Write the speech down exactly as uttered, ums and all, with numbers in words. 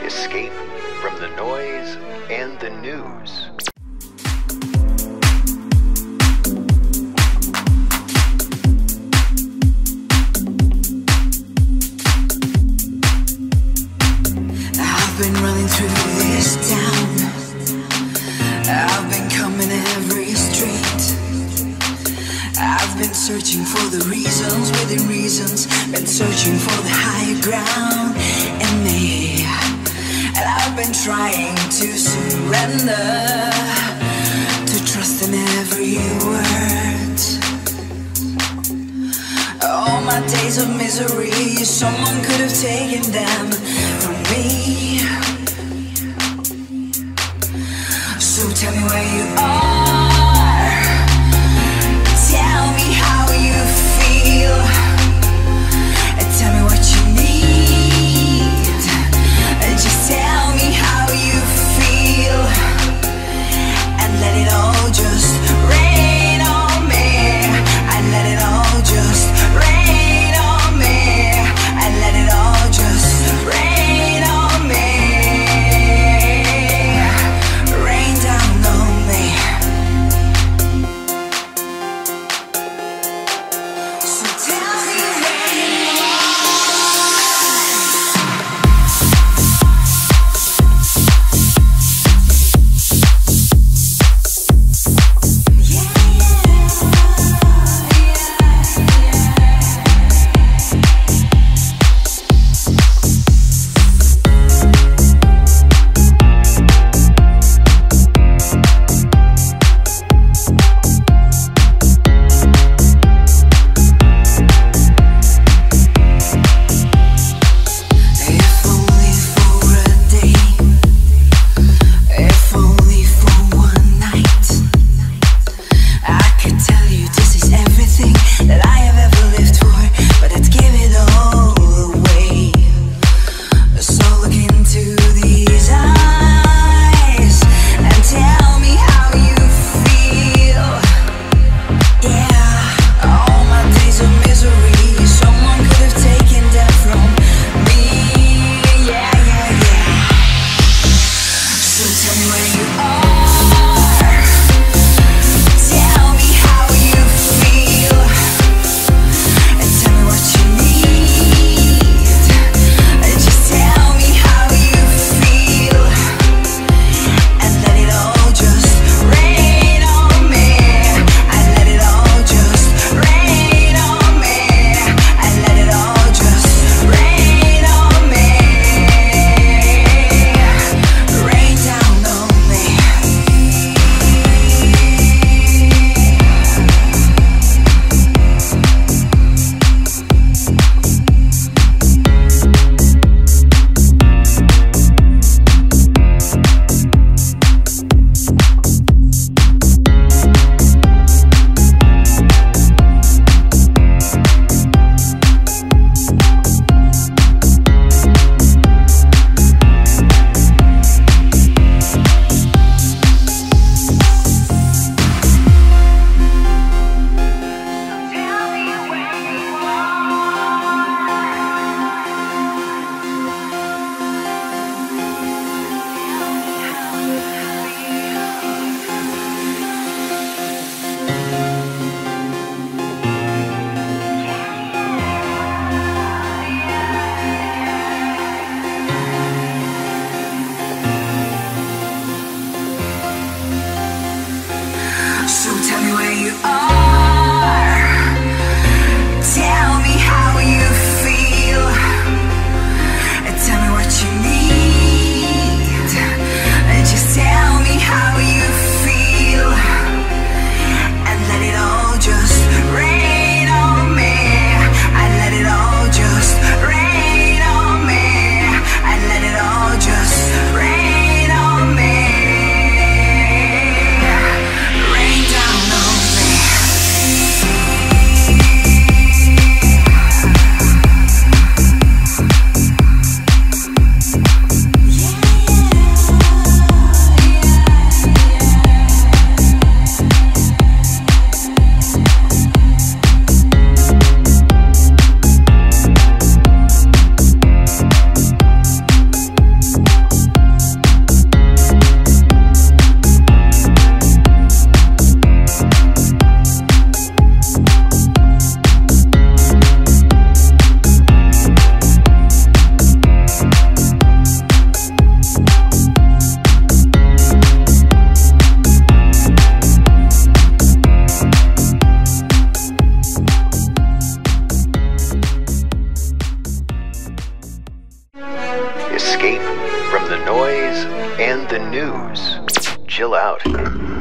Escape from the noise and the news. I've been running through this town. I've been coming every street. I've been searching for the reasons within reasons. Been searching for the higher ground in me. And I've been trying to surrender, to trust in every word. All my days of misery, someone could have taken them from me. So tell me where you are. Tell me how you feel. Tell me what you need. Just tell me how you feel. And let it all just rain on me. And let it all just rain on me. And let it all just rain on me. Escape from the noise and the news. Chill out.